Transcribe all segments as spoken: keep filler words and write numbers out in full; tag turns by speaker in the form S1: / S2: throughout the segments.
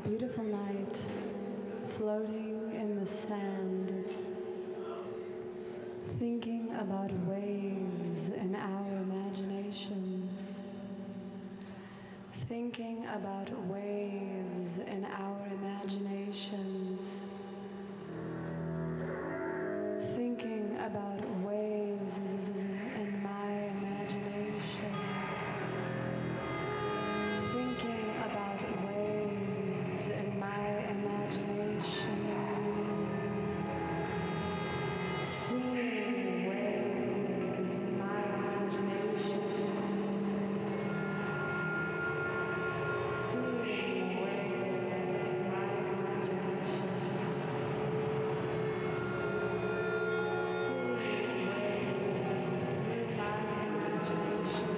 S1: beautiful night, floating in the sand, thinking about waves in our imaginations, thinking about waves in our imaginations, thinking about waves in my imagination, thinking about waves in my imagination, seeing waves in my imagination, seeing waves in my imagination, seeing waves through my imagination,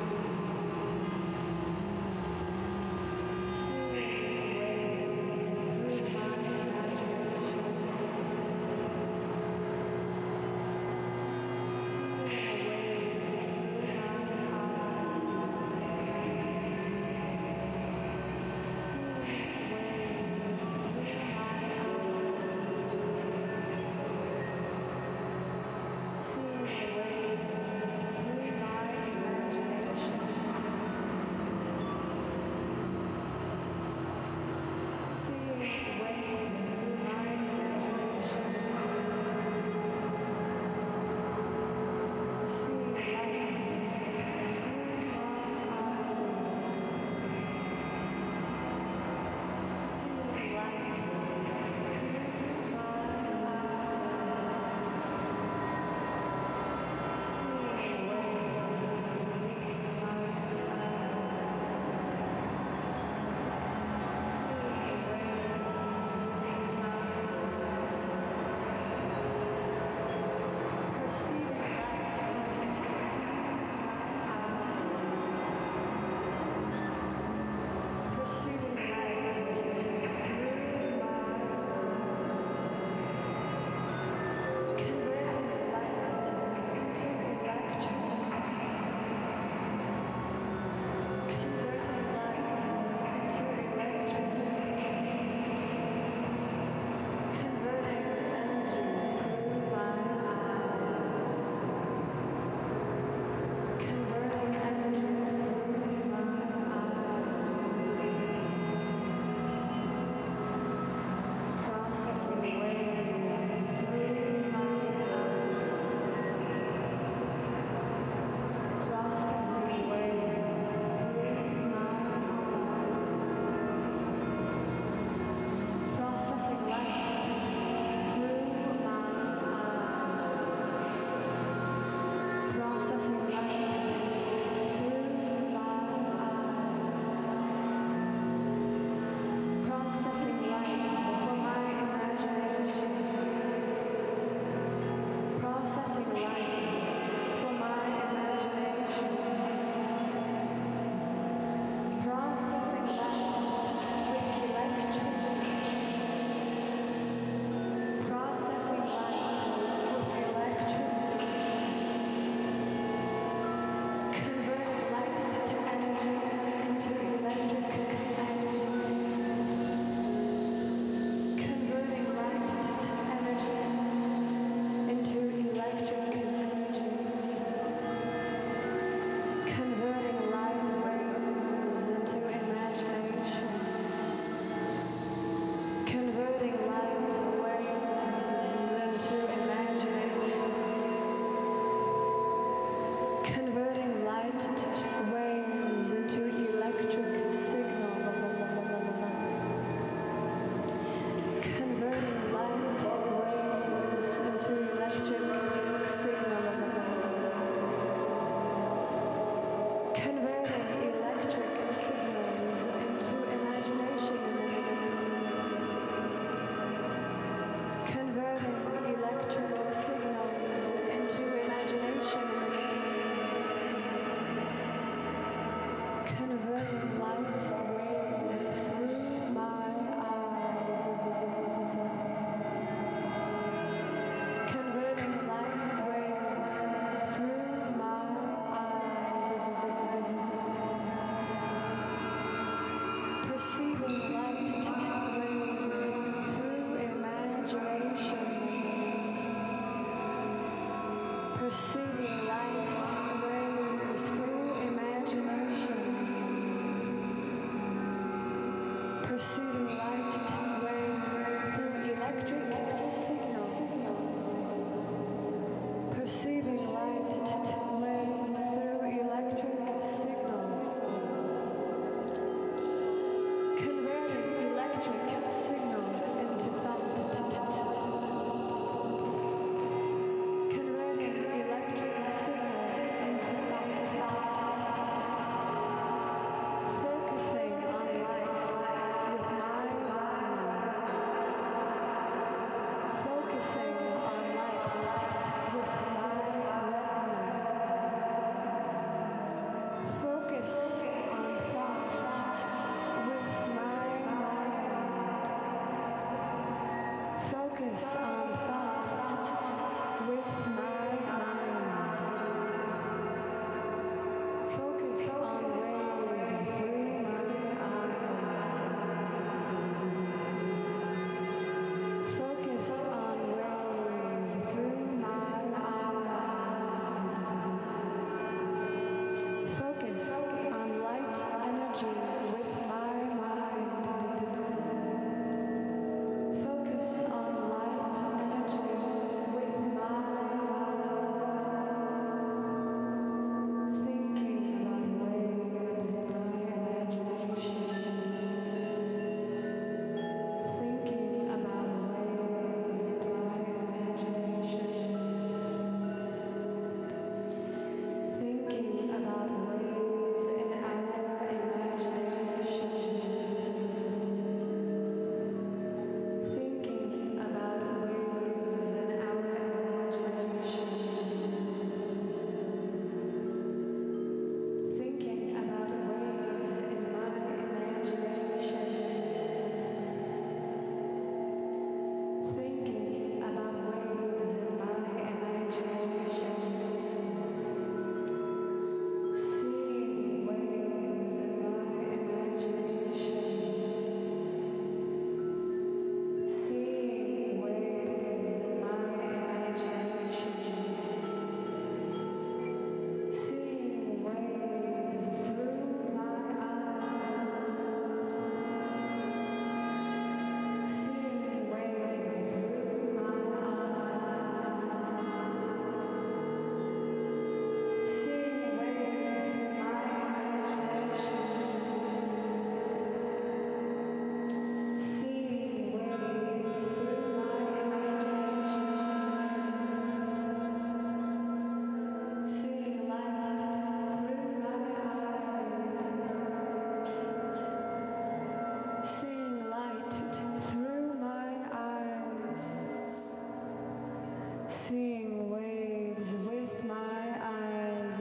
S1: seeing waves through my imagination, seeing waves through my eyes, seeing waves through my eyes, seeing waves through my imagination, seeing waves through my imagination, seeing light through my eyes, seeing light through my eyes, seeing waves through my eyes, seeing waves through my eyes, perceiving light through my eyes, perceiving light through my eyes, converting light into electricity, converting light into electricity, converting energy through my eyes, converting energy through my eyes, processing waves through my eyes, processing waves through my eyes, processing light through my eyes, processing light through my eyes, processing light for my imagination, processing light for my imagination, processing light with electricity, processing light with electricity, converting light to energy into electric energy, converting light to energy into electric energy. perceiving light waves through imagination, perceiving light waves through electric signal, perceiving light waves through electric signal, converting electric signal into thought. Seeing waves with my eyes,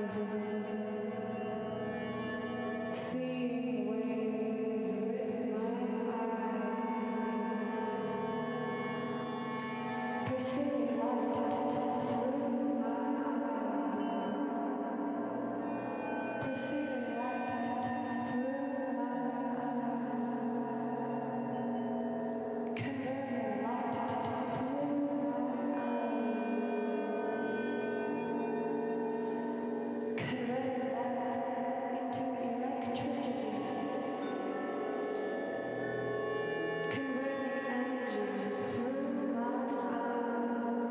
S1: seeing waves with my eyes, perceiving light through my eyes, perceiving light through my eyes, converting light through my eyes. Converting light into electricity, converting energy through my eyes,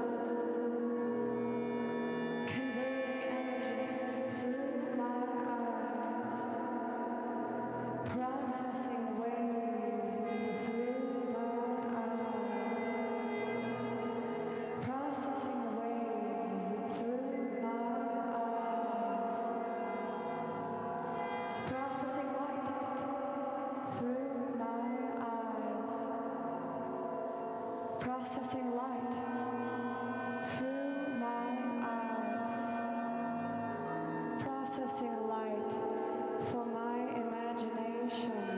S1: converting energy through my eyes, processing waves through my eyes, processing waves through my eyes, processing light through my eyes, processing light through my eyes, processing light for my imagination,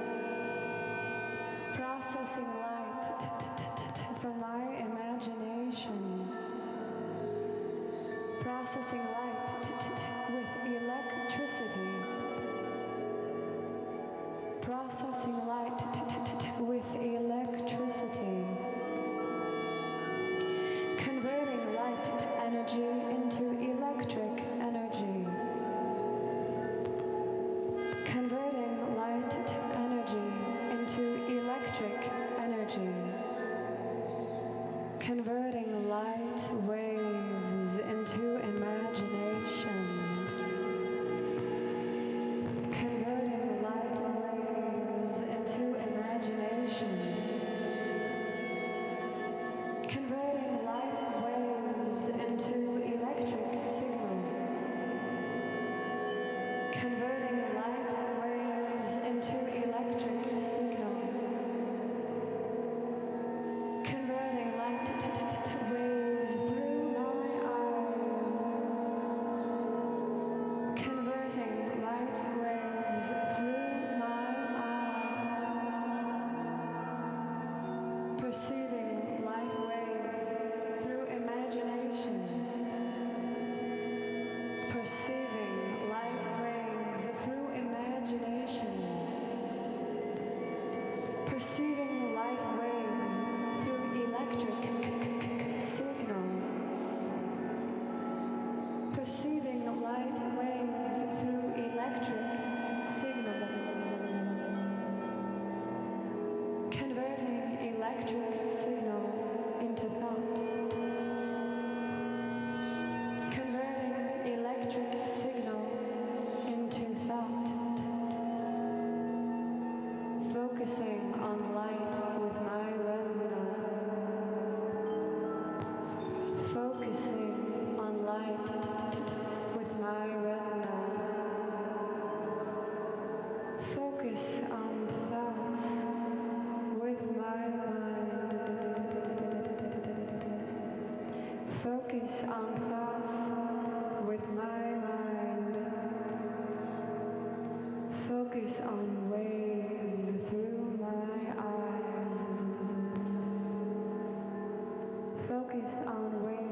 S1: processing light for my imagination, processing light with electricity, processing light with electricity, converting light energy into light waves into imagination. Converting light waves into imagination. Converting light waves into electric signal. Converting light waves into electric signal. Converting light waves through my eyes. Converting light waves through my eyes. Perceiving light waves through imagination. Perceiving light waves through imagination. Perceiving light waves through electric signal. Perceiving light waves through electric signal. Converting electric signal into thought. Converting electric signal into thought. Focusing on light with my retina. Focusing on light with my retina. Focus on thoughts with my mind. Focus on thoughts with my mind. Focus on waves through my eyes. Focus on waves.